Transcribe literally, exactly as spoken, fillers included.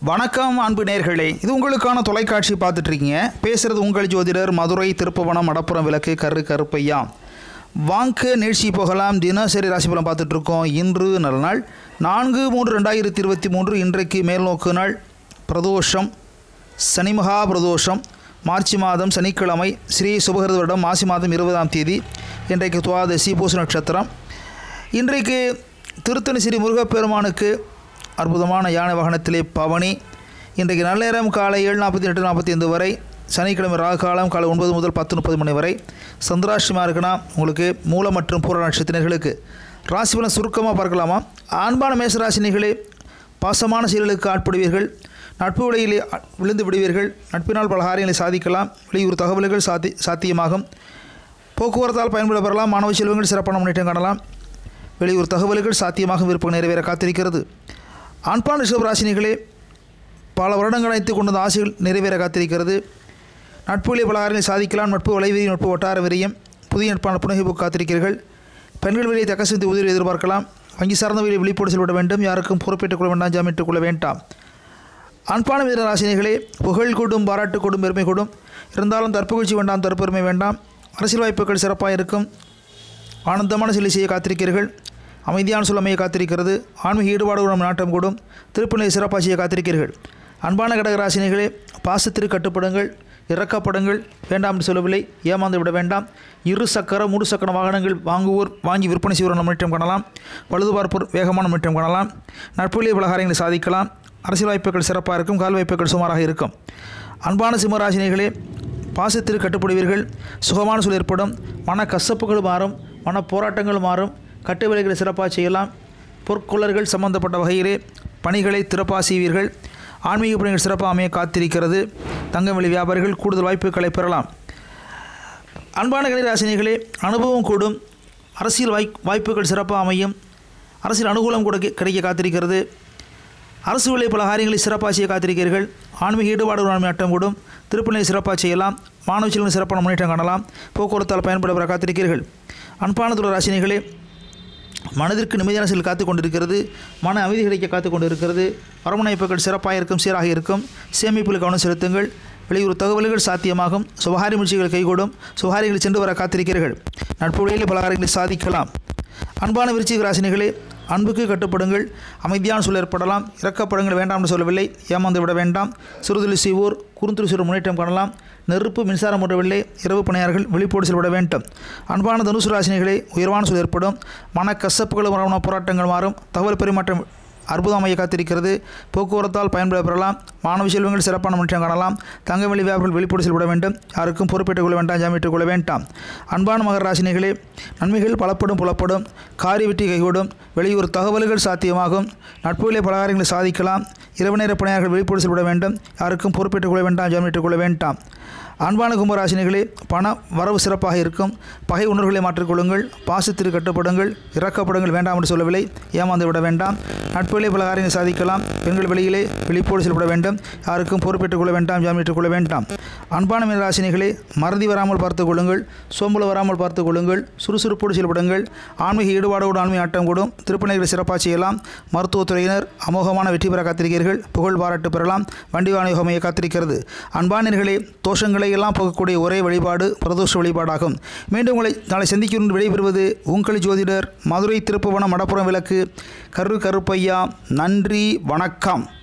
வணக்கம் அன்பு நேயர்களே, இது உங்களுக்கான தொலைக்காட்சி பார்த்துட்ருக்கீங்க. பேசுகிறது உங்கள் ஜோதிடர் மதுரை திருப்புவனம் மடப்புறம் விளக்கு கரு கருப்பையா. வாங்க நிகழ்ச்சி போகலாம். தினசரி ராசிபலம் பார்த்துட்ருக்கோம். இன்று நல்ல நாள் நான்கு மூன்று ரெண்டாயிரத்தி இருபத்தி மூன்று. இன்றைக்கு மேல்நோக்கு நாள் பிரதோஷம், சனிமகா பிரதோஷம், மார்ச் மாதம் சனிக்கிழமை, ஸ்ரீ சுபகிருத வருடம் மாசி மாதம் இருபதாம் தேதி. இன்றைக்கு துவாதசி பூச நட்சத்திரம். இன்றைக்கு திருத்தணி ஸ்ரீ முருகப்பெருமானுக்கு அற்புதமான யானை வாகனத்திலே பவனி. இன்றைக்கு நல்லேரம் காலை ஏழு நாற்பத்தி எட்டு நாற்பத்தி ஐந்து வரை. சனிக்கிழமை ராகு காலம் காலை ஒன்பது முதல் பத்து முப்பது மணி வரை. சந்திராஷ்டமாக இருக்குன்னா உங்களுக்கு மூல மற்றும் பூர நட்சத்திரர்களுக்கு ராசிபலன் சுருக்கமாக பார்க்கலாமா? ஆண்பான மேசராசினிகளே, பாசமான செயல்களுக்கு ஆட்படுவீர்கள். நட்பு விலையிலே விழுந்து விடுவீர்கள். நட்பினால் பல காரியங்களை சாதிக்கலாம். வெளியூர் தகவல்கள் சாத்தி சாத்தியமாகும். போக்குவரத்தால் பயன்பட பெறலாம். மாணவ செல்வங்கள் சிறப்பான முன்னேற்றம் காணலாம். வெளியூர் தகவல்கள் சாத்தியமாக விருப்பம் நிறைவேற காத்திருக்கிறது. ஆண்பான ரிஷபராசினிகளே, பல வருடங்கள் அழைத்து கொண்ட ஆசைகள் நிறைவேற காத்திருக்கிறது. நட்புகளை பல காரியங்களை சாதிக்கலாம். நட்பு வலைவிரி, நட்பு வட்டார விரியம், புதிய நட்பான புனகைப்பு காத்திருக்கிறீர்கள். பெண்கள் வெளியே தக்க சிந்தி உதவி எதிர்பார்க்கலாம். வங்கி சார்ந்த வெளியே விழிப்போடு செல்விட வேண்டும். யாருக்கும் பொறுப்பேற்றுக் கொள்ள வேண்டாம், ஜாமீட்டுக் கொள்ள வேண்டாம். ஆண்பான மிதன ராசினிகளே, புகழ் கூடும், பாராட்டு கூடும், பெருமை கூடும். இருந்தாலும் தற்புகழ்ச்சி வேண்டாம், தற்பெருமை வேண்டாம். அரசியல் வாய்ப்புகள் சிறப்பாக இருக்கும். ஆனந்தமான சிலை செய்ய காத்திருக்கிறீர்கள். அமைதியான சுழமையை காத்திருக்கிறது. ஆன்மீக ஈடுபாடு நம் நாட்டம் கூடும். திருப்பநிலை சிறப்பாக செய்ய காத்திருக்கிறீர்கள். அன்பான கடகராசினிகளே, பாசத்திற்கு கட்டுப்படுங்கள், இறக்கப்படுங்கள். வேண்டாம் என்று சொல்லவில்லை, ஏமாந்து விட வேண்டாம். இரு சக்கர மூடு சக்கர வாகனங்கள் வாங்குவோர் வாங்கி விற்பனை செய்வோர் முன்னேற்றம் காணலாம். பழுதுபார்ப்போர் வேகமான முன்னேற்றம் காணலாம். நட்புகளில் பல காரியங்களை சாதிக்கலாம். அரசியல் வாய்ப்புகள் சிறப்பாக இருக்கும். கால் வாய்ப்புகள் சுமாராக இருக்கும். அன்பான சிம்மராசினிகளே, பாசத்திற்கு கட்டுப்படுவீர்கள். சுகமான சூழல் ஏற்படும். மன கசப்புகள் மாறும். மன போராட்டங்கள் மாறும். கட்டு வேலைகளை சிறப்பாக செய்யலாம். பொற்கொள்ளர்கள் சம்பந்தப்பட்ட வகையிலே பணிகளை திறப்பாக செய்வீர்கள். ஆன்மீக பணிகள் சிறப்பாக அமைய காத்திருக்கிறது. தங்கம் வெளி வியாபாரிகள் கூடுதல் வாய்ப்புகளை பெறலாம். அன்பான கணிராசினிகளே, அனுபவம் கூடும். அரசியல் வாய் வாய்ப்புகள் சிறப்பாக அமையும். அரசியல் அனுகூலம் கூட கிடைக்க காத்திருக்கிறது. அரசு வேலை பல காரியங்களை சிறப்பாக செய்ய காத்திருக்கிறீர்கள். ஆன்மீக ஈடுபாடு ஆன்மீக அட்டம் கூடும். திருப்பணியை சிறப்பாக செய்யலாம். மாணவ செல்வங்கள் சிறப்பான முன்னேற்றம் காணலாம். போக்குவரத்தால் பயன்பட பெற காத்திருக்கிறீர்கள். அன்பான துள ராசினிகளே, மனதிற்கு நிம்மதியான செயல் காத்து கொண்டிருக்கிறது. மன அமைதி கிடைக்க காத்து கொண்டிருக்கிறது. வரமுனைப்புகள் சிறப்பாக இருக்கும், சீராக இருக்கும். சேமிப்பில் கவனம் செலுத்துங்கள். வெளியூர் தகவல்கள் சாத்தியமாகும். சுபகாரி முயற்சிகள் கைகூடும். சுபகாரிகளை சென்று வர காத்திருக்கிறீர்கள். நட்பு வழியில் பல காரியங்களை சாதிக்கலாம். அன்பான விருச்சிக ராசினிகளே, அன்புக்கு கட்டுப்படுங்கள். அமைதியான சூழல் ஏற்படலாம். இறக்கப்படுங்கள். வேண்டாம் என்று சொல்லவில்லை, ஏமாந்து விட வேண்டாம். சிறுதொழில் செய்வோர் குறுந்தொழில் செய்வோர் முன்னேற்றம் காணலாம். நெருப்பு மின்சாரம் முற்றவில்லை. இரவு பணியாளர்கள் விழிப்போடு செல்விட வேண்டும். அன்பான தனுசு ராசினிகளே, உயர்வான சூழல் ஏற்படும். மன கசப்புகள் வரவன போராட்டங்கள் மாறும். தகவல் பரிமாற்றம் அற்புதமாக காத்திருக்கிறது. போக்குவரத்தால் பயன்பட பெறலாம். மாணவ செல்வங்கள் சிறப்பான முன்னேற்றம் காணலாம். தங்க வெளி வியாபாரிகள் வெளிப்போடு செல்விட வேண்டும். யாருக்கும் பொறுப்பேற்றுக் கொள்ள வேண்டாம், ஜாமீட்டுக் கொள்ள வேண்டாம். அன்பான மகர ராசினிகளே, நன்மைகள் பலப்படும், புலப்படும். காரிய வெற்றி கைகூடும். வெளியூர் தகவல்கள் சாத்தியமாகும். நட்புகளை பல காரியங்களை சாதிக்கலாம். இரவு நேர பணியாளர்கள் வெளிப்போடு செல்விட வேண்டும். யாருக்கும் பொறுப்பேற்றுக் கொள்ள வேண்டாம், ஜாமீட்டுக் கொள்ள வேண்டாம். அன்பான கும்பராசினிகளே, பண வரவு சிறப்பாக இருக்கும். பகை உணர்வுகளை மாற்றிக்கொள்ளுங்கள். பாசத்திற்கு கட்டுப்படுங்கள். இறக்கப்படுங்கள். வேண்டாம் என்று சொல்லவில்லை, ஏமாந்து விட வேண்டாம். நட்புகளை பல காரியங்களை சாதிக்கலாம். பெண்கள் வெளியிலே விழிப்போடு செல்விட வேண்டும். யாருக்கும் பொறுப்பேற்றுக் கொள்ள வேண்டாம், ஜாமீட்டுக் கொள்ள வேண்டாம். அன்பான மீனராசினிகளே, மறதி வராமல் பார்த்துக் கொள்ளுங்கள். சோம்பல் வராமல் பார்த்துக் கொள்ளுங்கள். சுறுசுறுப்போடு செயல்படுங்கள். ஆன்மீக ஈடுபாடோடு ஆன்மீக ஆட்டம் கூடும். திருப்பணிகளை சிறப்பாக செய்யலாம். மருத்துவத்துறையினர் அமோகமான வெற்றி பெற காத்திருக்கிறீர்கள். புகழ் பாராட்டு பெறலாம். வண்டி வாகன யோகமையை காத்திருக்கிறது. அன்பானர்களே, தோஷங்களை எல்லாம் போகக்கூடிய ஒரே வழிபாடு பிரதோஷ வழிபாடாகும். மீண்டும் உங்களை நாளை சந்திக்கும் விடைபெறுவது உங்கள் ஜோதிடர் மதுரை திருப்புவனம் மடப்புறம் விளக்கு கரு கருப்பையா. நன்றி, வணக்கம்.